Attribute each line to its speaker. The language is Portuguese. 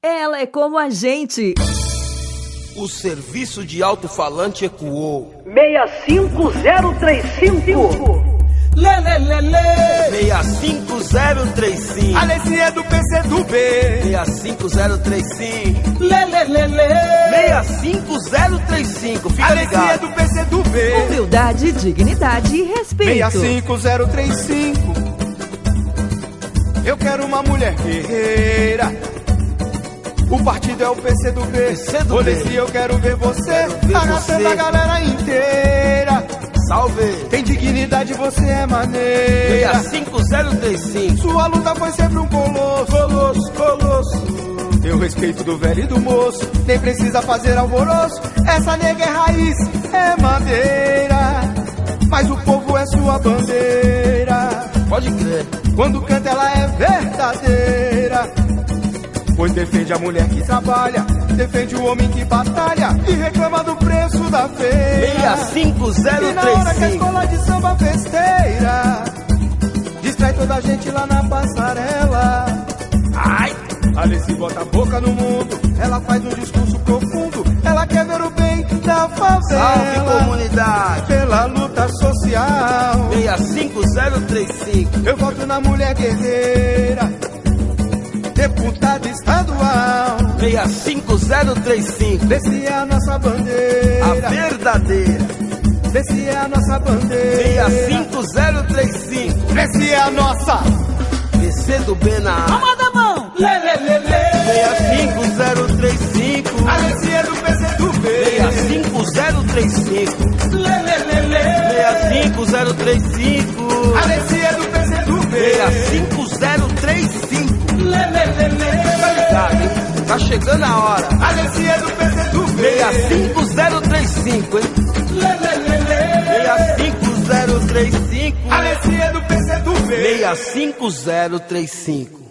Speaker 1: Ela é como a gente.
Speaker 2: O serviço de alto-falante ecoou.
Speaker 3: 65035.
Speaker 2: Lelelele 65035.
Speaker 4: Alessi é do PCdoB.
Speaker 2: 65035.
Speaker 4: Lelelele
Speaker 2: 65035. Fica
Speaker 4: Alessi é
Speaker 2: ligado.
Speaker 4: do PCdoB.
Speaker 1: Humildade, dignidade e respeito.
Speaker 4: 65035. Eu quero uma mulher guerreira. O partido é o PCdoB. Alessi, eu quero ver você arrastando a galera inteira.
Speaker 2: Salve.
Speaker 4: Tem dignidade, você é maneira.
Speaker 2: 65035.
Speaker 4: Sua luta foi sempre um colosso.
Speaker 2: Colosso.
Speaker 4: Tem o respeito do velho e do moço. Nem precisa fazer alvoroço. Essa nega é raiz, é madeira. Mas o povo é sua bandeira.
Speaker 2: Pode crer.
Speaker 4: Quando canta ela é verdadeira. Pois defende a mulher que trabalha, defende o homem que batalha e reclama do preço da feira.
Speaker 2: 65035.
Speaker 4: E na hora que a escola de samba festeira, distrai toda a gente lá na passarela.
Speaker 2: Ai.
Speaker 4: Alessi bota a boca no mundo, ela faz um discurso profundo, ela quer ver o bem da favela.
Speaker 2: Salve, comunidade.
Speaker 4: Pela luta social.
Speaker 2: 65035.
Speaker 4: Eu voto na mulher guerreira, deputada estadual.
Speaker 2: 65035.
Speaker 4: Desse é a nossa bandeira.
Speaker 2: A verdadeira.
Speaker 4: Desse é a nossa bandeira.
Speaker 2: 65035.
Speaker 4: Desse é a nossa.
Speaker 2: PCdoB na área.
Speaker 1: Palma da mão.
Speaker 2: 65035.
Speaker 4: Alessi é do PCdoB.
Speaker 2: 65035. 65035.
Speaker 4: Alessi é do PCdoB.
Speaker 2: 65035. Tá ligado, hein? Tá chegando a hora.
Speaker 4: Alessi é do PCdoB.
Speaker 2: 65035, hein? 65035.
Speaker 4: Alessi é do PCdoB.
Speaker 2: 65035.